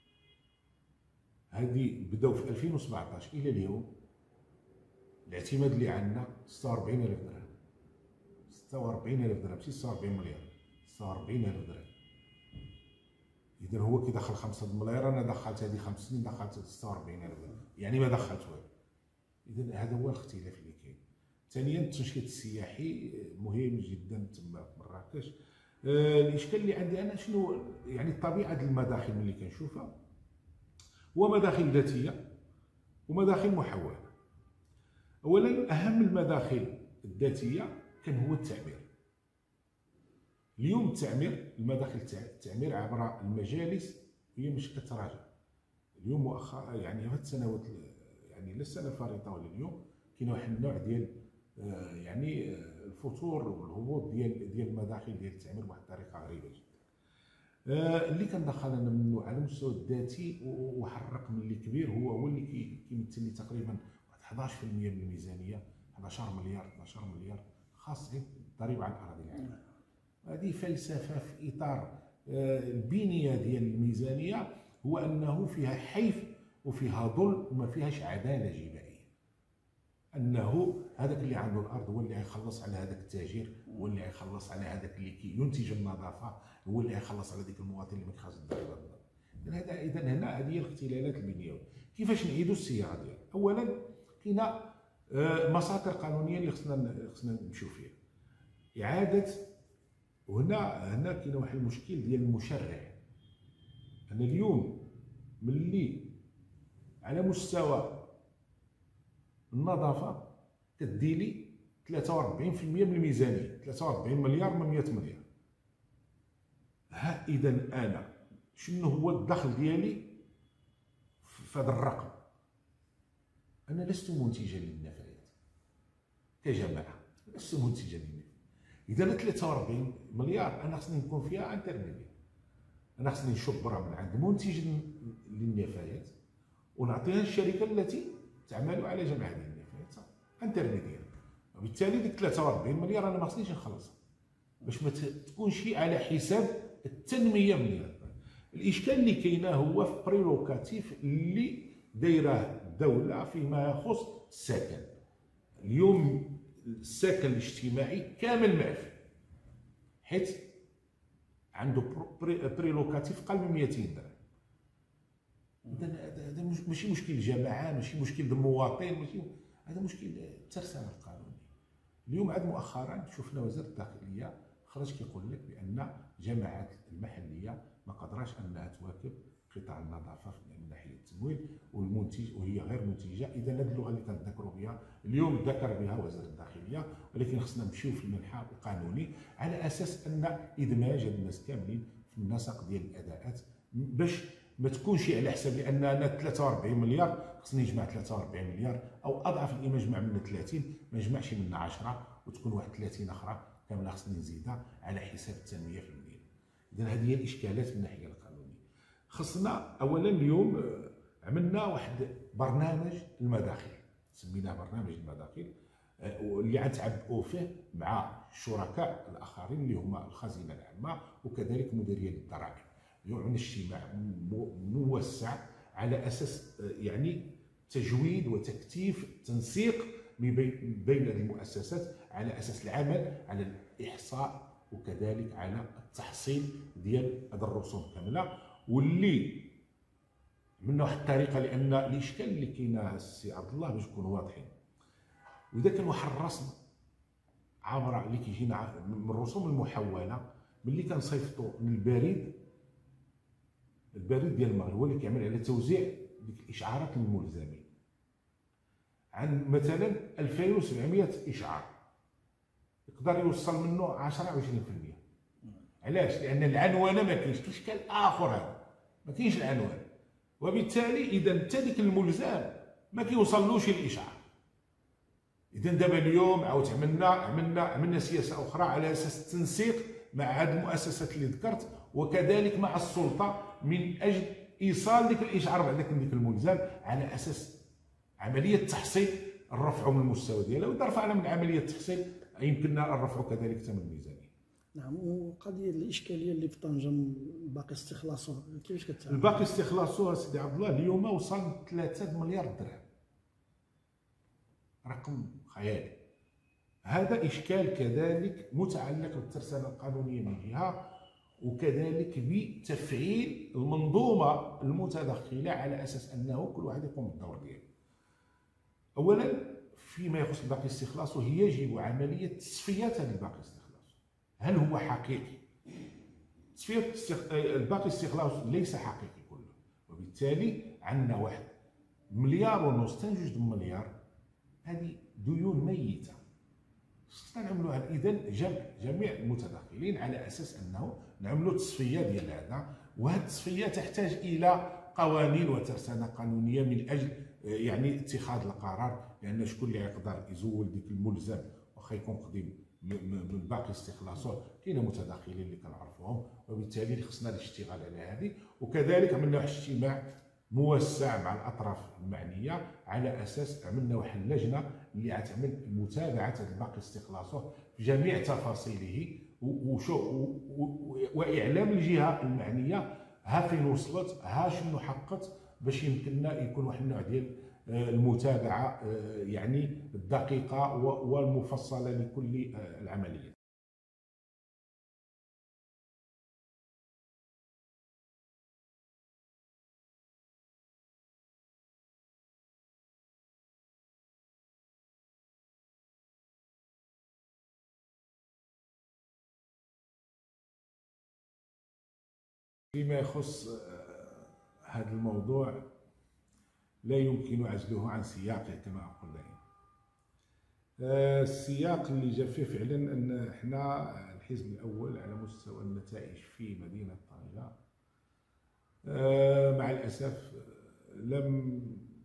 هذه بداو في ألفين وسبعطاش الى اليوم الاعتماد اللي عندنا ستة وأربعين ألف درهم، ستة وأربعين ألف درهم ماشي ستة وأربعين مليار، ستة وأربعين ألف درهم. اذا هو كي دخل خمسة مليار، انا دخلت هذه خمس سنين دخلت ستة وأربعين ألف درهم، يعني ما دخلت والو. اذا هذا هو الاختلاف اللي كاين. ثانيا التنشيط السياحي مهم جدا تما في مراكش. آه الاشكال اللي عندي انا شنو؟ يعني طبيعه المداخل ملي كنشوفها هو مداخل ذاتيه ومداخل محوله. اولا اهم المداخل الذاتيه كان هو التعمير. اليوم التعمير، المداخل التعمير عبر المجالس هي مش كتراجع. اليوم مؤخرا يعني هاد السنوات يعني لا السنه الفارطه ولا اليوم كاين واحد النوع ديال يعني الفتور والهبوط ديال ديال المداخل ديال التعمير بواحد الطريقه غريبه جدا. اللي كندخل انا منه على المستوى الذاتي وواحد الرقم اللي كبير هو هو اللي كيمثل لي تقريبا واحد إحدى عشر بالمئة من الميزانيه، إحدى عشر مليار اثنا عشر مليار خاص غير الضريبه على الاراضي العامه. هذه فلسفه في اطار البنيه ديال الميزانيه، هو انه فيها حيف وفيها ظلم وما فيهاش عداله جبائيه. انه هذاك اللي عنده الارض هو اللي غيخلص على هذاك التاجر، هو اللي غيخلص على هذاك اللي كينتج النظافه، هو اللي غيخلص على ديك المواطن اللي ما كيخرجش الضريبه. اذا هذا اذا هنا هذه هي الاختلالات البنيويه. كيفاش نعيدوا الصياغه ديالها؟ اولا كاين مساطر قانونيه اللي خصنا خصنا نمشيو فيها. اعاده، وهنا هنا كاين واحد المشكل ديال المشرع. انا اليوم ملي على مستوى النظافه كدي لي ثلاثة وأربعين بالمئة من الميزانيه، ثلاثة وأربعين مليار من مئة مليار. ها اذا انا شنو هو الدخل ديالي في هذا الرقم؟ انا لست منتجا للنفايات كجماعه، لست منتجا للنفايات. اذا ثلاثة وأربعين مليار انا خصني نكون فيها انترميدير، انا خصني نشبرها من عند منتج للنفايات ونعطيها للشركه التي تعمل على جمع هذه النفايات انترميدير. وبالتالي ديك ثلاثة وأربعين مليار انا ما خصنيش نخلصها باش ما تكونش على حساب التنميه من الاشكال اللي كاينه هو في بريلوكاتيف اللي دايره الدوله فيما يخص السكن. اليوم السكن الاجتماعي كامل معفي، حيت عنده بريلوكاتيف قل من مئتين درهم. اذا هذا ماشي مشكل الجماعه، ماشي مشكل المواطن، ماشي هذا مشكل الترسانه القانونيه. اليوم عاد مؤخرا شفنا وزاره الداخليه خرج كيقول لك بان الجماعات المحليه ما قدراش انها تواكب قطاع النظافه من ناحيه التمويل والمنتج، وهي غير منتجه. اذا هذه اللغه اللي كنذكروا بها اليوم ذكر بها وزير الداخليه، ولكن خصنا نمشيو في المنحى القانوني على اساس ان ادماج هاد الناس كاملين في النسق ديال الاداءات باش ما تكونش على حساب، لان انا ثلاثة وأربعين مليار خصني نجمع ثلاثة وأربعين مليار، او اضعف القيمه نجمع من ثلاثين، ما نجمعش من عشرة وتكون واحد ثلاثين اخرى كامله خصني نزيدها على حساب التنميه في المدينه. اذا هذه هي الاشكالات من الناحيه القانونيه. خصنا اولا اليوم عملنا واحد برنامج المداخل، سميناه برنامج المداخل، واللي غنتعبئوا فيه مع الشركاء الاخرين اللي هما الخزينه العامه وكذلك مديريه الضرائب. اليوم عندنا اجتماع موسع على اساس يعني تجويد وتكثيف تنسيق بين المؤسسات على اساس العمل على الاحصاء وكذلك على التحصيل ديال هذه الرسوم كامله، واللي من واحد الطريقه، لان الاشكال اللي كاين السي عبد الله باش نكونوا واضحين، واذا كان واحد الرسم عبر اللي كيجينا من الرسوم المحوله ملي كنصيفطوا من البريد، البريد ديال المغرب هو اللي كيعمل على توزيع ديك الاشعارات للملزمين، عن مثلا ألفين وسبعمية اشعار يقدر يوصل منه عشرة عشرين بالمية. علاش؟ لان العنوانه ما كاينش، اشكال اخر هذا ما كاينش العنوان، وبالتالي اذا انت ديك الملزم ما كيوصلوش الاشعار. اذا دابا اليوم عاود عملنا عملنا عملنا سياسه اخرى على اساس التنسيق مع هذه المؤسسات اللي ذكرت وكذلك مع السلطه من اجل ايصال ديك الاشعار بعد ديك الملزم على اساس عمليه تحصيل الرفع من المستوى ديالها، واذا رفعنا من عمليه التحصيل يمكننا الرفع كذلك ثمن الميزانيه. نعم. وقضيه الاشكاليه اللي في طنجه باقي استخلاصه كيفاش كتعامل؟ الباقي استخلاصه سيدي عبد الله اليوم وصل ثلاثة مليار درهم، رقم خيالي. هذا اشكال كذلك متعلق بالترسانه القانونيه من جهه، وكذلك بتفعيل المنظومه المتدخله على اساس انه كل واحد يقوم بالدور ديالو. اولا فيما يخص الباقي استخلاصه هي يجب عمليه تصفيه هذا الباقي استخلاصه. هل هو حقيقي؟ تصفيه الباقي استخلاصه ليس حقيقي كله، وبالتالي عندنا واحد مليار ونص حتى جوج مليار هذه ديون ميته خصنا نعملوها. اذا جمع جميع المتدخلين على اساس انه نعملوا تصفيه ديال هذا، وهذه التصفيه تحتاج الى قوانين وترسانه قانونيه من اجل يعني اتخاذ القرار، لان شكون اللي يقدر يزول ديك الملزم واخا يكون قديم من باقي استخلاصه؟ كاين متداخلين اللي كنعرفوهم، وبالتالي خصنا الاشتغال على هذه. وكذلك عملنا واحد الاجتماع موسع مع الاطراف المعنيه على اساس عملنا واحد اللجنه اللي غتعمل متابعه هذا الباقي استخلاصه في جميع تفاصيله واعلام الجهه المعنيه ها فين وصلت، ها شنو حققت، باش يمكننا يكون واحد النوع ديال المتابعه يعني الدقيقه والمفصله لكل العمليات. فيما يخص هذا الموضوع لا يمكن عزله عن سياقه كما أقول دائما. السياق اللي جا فيه فعلا أن احنا الحزب الأول على مستوى النتائج في مدينة طنجة مع الأسف لم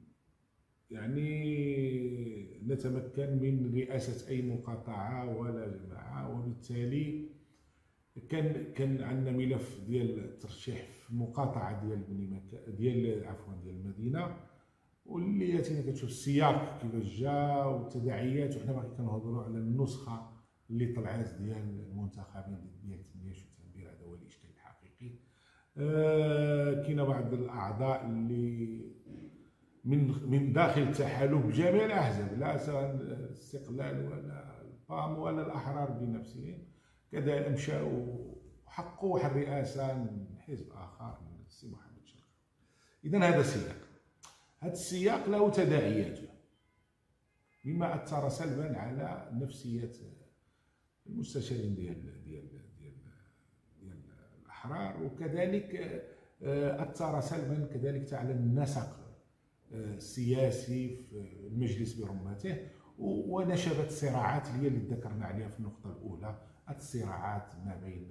يعني نتمكن من رئاسة أي مقاطعة ولا جماعة، وبالتالي كان كان عندنا ملف ديال الترشيح في المقاطعه ديال بني مكه ديال عفوا ديال المدينه، واللي اتينا كتشوف السياق كيفاش جا والتداعيات، وحنا باقي كنهضروا على النسخه اللي طلعت ديال المنتخبين ديال التنميه والتعبير. هذا هو الاشكال الحقيقي. آه كاين بعض الاعضاء اللي من من داخل التحالف بجميع الاحزاب، لا سواء الاستقلال ولا البام ولا الاحرار بنفسهم، كذا مشاو وحقوا واحد الرئاسه من حزب اخر من السي محمد شرقاوي. اذا هذا سياق، هذا السياق له تداعياته مما اثر سلبا على نفسيه المستشارين ديال ديال ديال ديال الاحرار، وكذلك اثر سلبا كذلك على النسق السياسي في المجلس برمته، ونشبت صراعات هي اللي ذكرنا عليها في النقطه الاولى، الصراعات ما بين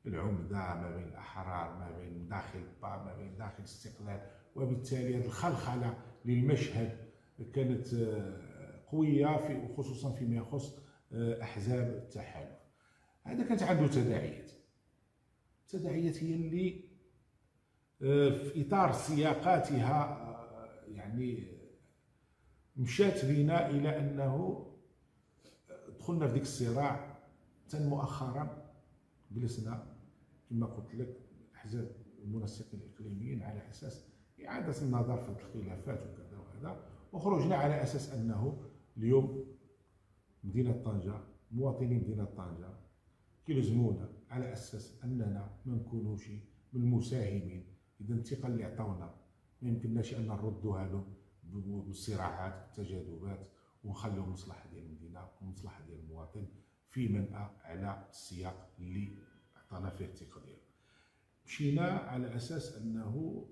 العمده، ما بين الاحرار، ما بين داخل با، ما بين داخل الاستقلال، وبالتالي هذه الخلخله للمشهد كانت قويه، في وخصوصا فيما يخص احزاب التحالف. هذا كانت عنده تداعيات. التداعيات هي اللي في اطار سياقاتها يعني مشات بنا الى انه دخلنا في ذيك الصراع. حتى مؤخرا جلسنا كما قلت لك احزاب المنسقين الاقليميين على اساس اعاده النظر في الخلافات وكذا وكذا، وخرجنا على اساس انه اليوم مدينه طنجه، مواطني مدينه طنجه كيلزمونا على اساس اننا ما نكونوش من المساهمين. اذا الثقه اللي عطاونا ما يمكنناش ان نردوها له بالصراعات والتجاذبات، ونخليو المصلحه ديال المدينه والمصلحه ديال المواطن في منأى على السياق اللي عطانا فيه الثقه ديالو. مشينا على اساس انه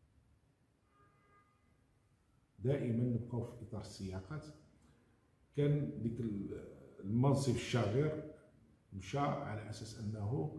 دائما نبقاو في اطار السياقات. كان ديك المنصب الشاغر مشى على اساس انه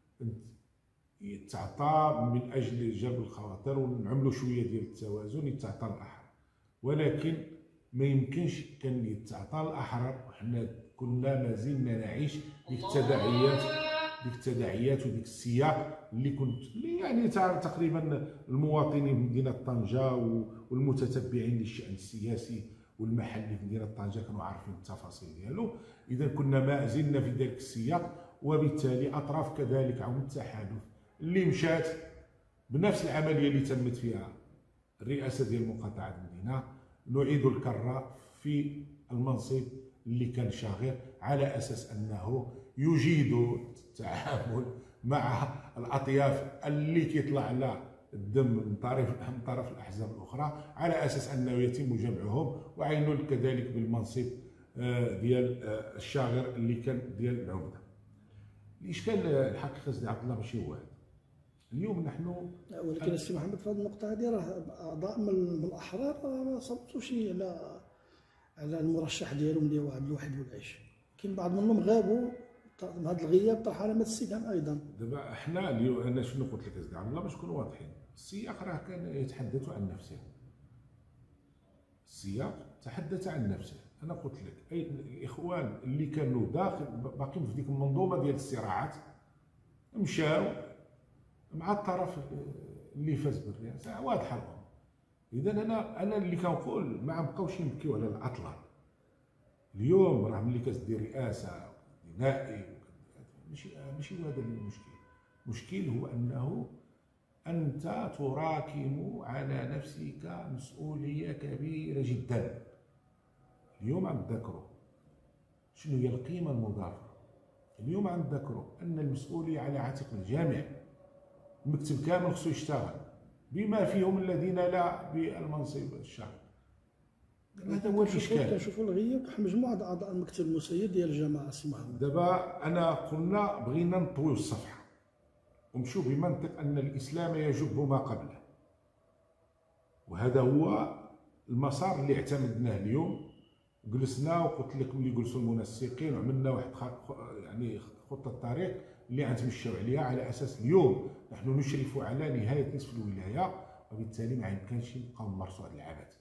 يتعطى من اجل جلب الخواطر ونعملوا شويه ديال التوازن، يتعطى الاحرار. ولكن ما يمكنش كان يتعطى الاحرار وحنا كنا ما زلنا نعيش ديك التداعيات ديك التداعيات وديك السياق اللي كنت اللي يعني تقريبا المواطنين في مدينه طنجه والمتتبعين للشان السياسي والمحلي في مدينه طنجه كانوا عارفين التفاصيل ديالو. اذا كنا ما زلنا في ذلك السياق، وبالتالي اطراف كذلك عون التحالف اللي مشات بنفس العمليه اللي تمت فيها الرئاسه ديال مقاطعه المدينه، نعيد الكره في المنصب اللي كان شاغر على اساس انه يجيد التعامل مع الاطياف اللي كيطلع لها الدم من طرف من طرف الاحزاب الاخرى، على اساس انه يتم جمعهم وعينوا كذلك بالمنصب ديال الشاغر اللي كان ديال العمده. الاشكال الحقيقه سيدي عبد الله ماشي هو هذا. اليوم نحن ولكن السي محمد في هذه النقطه هذه راه اعضاء من الاحرار ما صوتوش على على المرشح ديالهم اللي هو عبد الواحد بولعيش. كاين بعض منهم غابوا. هذا الغياب طرح علامه استفهام ايضا. دابا احنا اليوم انا شنو قلت لك سيدي عبد الله باش نكونوا واضحين، السياق راه كان يتحدث عن نفسه. السياق تحدث عن نفسه. انا قلت لك اي الاخوان اللي كانوا داخل باقيين في ديك المنظومه ديال الصراعات مشاو مع الطرف اللي فاز بالرئاسه، واضحه لهم. اذا انا انا اللي كنقول ما بقاوش يبكيو على الاطلال. اليوم راه ملي كتدير رئاسه نائب ماشي ماشي هذا المشكل. المشكل هو انه انت تراكم على نفسك مسؤوليه كبيره جدا. اليوم عم تذكروا شنو هي القيمه المضافه. اليوم عم تذكروا ان المسؤوليه على عاتق الجامع. المكتب كامل خصو يشتغل بما فيهم الذين لا بالمنصب الشاغر. هذا هو الاشكال. كنشوفوا الغياب واحد مجموعه اعضاء المكتب المسير ديال الجماعه السي محمد. دابا انا قلنا بغينا نطويو الصفحه ونمشيو بمنطق ان الاسلام يجب ما قبله، وهذا هو المسار اللي اعتمدناه اليوم. وجلسنا وقلت لك ملي جلسوا المنسقين وعملنا واحد يعني خطه طريق اللي غنتمشاو عليها على اساس اليوم نحن نشرف على نهايه نصف الولايه، وبالتالي ما يمكنش نبقاو نمارسوا هذا العبث.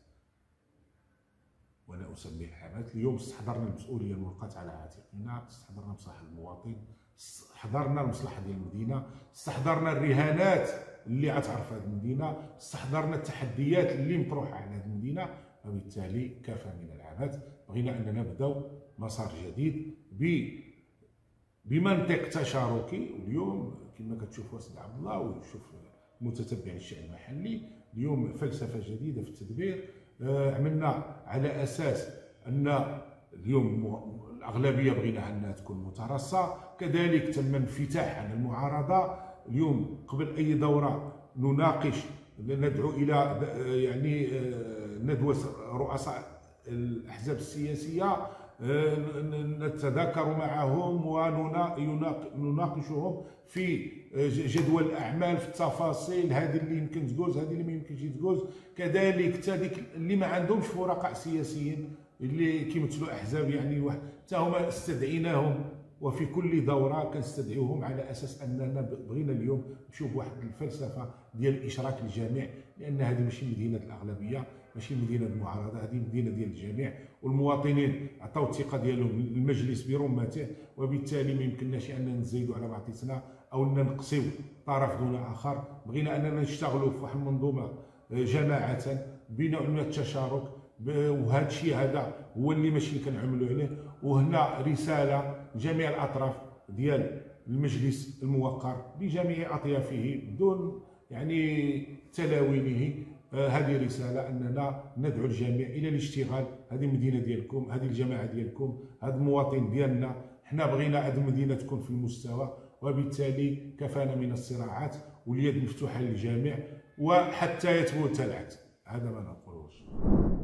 وانا اسميه العبث. اليوم استحضرنا المسؤوليه الملقاه على عاتقنا، استحضرنا مصلحه المواطن، استحضرنا المصلحه ديال المدينه، استحضرنا الرهانات اللي غتعرف هذه المدينه، استحضرنا التحديات اللي مطروحه على هذه المدينه، وبالتالي كفى من العبث. بغينا اننا نبداو مسار جديد ب بمنطق تشاركي. واليوم كما كتشوفوا سيدي عبد الله ويشوف متتبعين الشأن المحلي، اليوم فلسفه جديده في التدبير. آه عملنا على اساس ان اليوم الاغلبيه بغيناها انها تكون مترصه، كذلك تم انفتاح على المعارضه. اليوم قبل اي دوره نناقش ندعو الى يعني ندوه رؤساء الاحزاب السياسيه، نتذاكر معهم ونناقشهم في جدول الاعمال، في التفاصيل، هذه اللي يمكن تجوز، هذه اللي ما يمكنش تجوز. كذلك حتى ديك اللي ما عندهمش فرقاء سياسيين اللي كيمثلوا احزاب يعني حتى هما استدعيناهم وفي كل دوره كنستدعيوهم على اساس اننا بغينا اليوم نمشيو بواحد الفلسفه ديال الاشراك الجميع، لان هذه ماشي مدينه الاغلبيه، ماشي مدينه المعارضه، هذه مدينه ديال الجميع، والمواطنين عطاو الثقه ديالهم للمجلس برمته، وبالتالي ما يمكنناش اننا نزيدوا على بعضياتنا او ننقصيو طرف دون اخر. بغينا اننا نشتغلوا في واحد المنظومه جماعه بنوع من التشارك، وهذا الشيء هذا هو اللي ماشي كنعملوا عليه. وهنا رساله لجميع الاطراف ديال المجلس الموقر بجميع اطيافه بدون يعني تلاوينه، آه هذه رساله اننا ندعو الجميع الى الاشتغال. هذه المدينه ديالكم، هذه الجماعه ديالكم، هذا المواطن ديالنا. حنا بغينا هذه المدينه تكون في المستوى، وبالتالي كفانا من الصراعات، واليد مفتوحه للجميع وحتى يثبت العكس. هذا ما نقولوش.